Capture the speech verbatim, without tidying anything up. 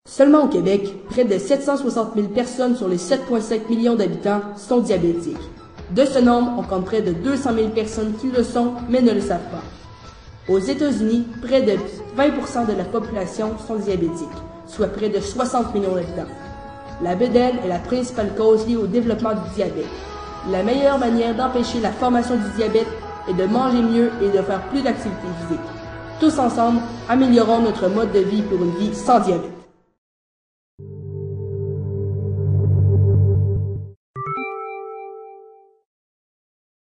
Seulement au Québec, près de sept cent soixante mille personnes sur les sept virgule cinq millions d'habitants sont diabétiques. De ce nombre, on compte près de deux cent mille personnes qui le sont, mais ne le savent pas. Aux États-Unis, près de vingt pour cent de la population sont diabétiques, soit près de soixante millions d'habitants. La bedaine est la principale cause liée au développement du diabète. La meilleure manière d'empêcher la formation du diabète est de manger mieux et de faire plus d'activité physique. Tous ensemble, améliorons notre mode de vie pour une vie sans diabète.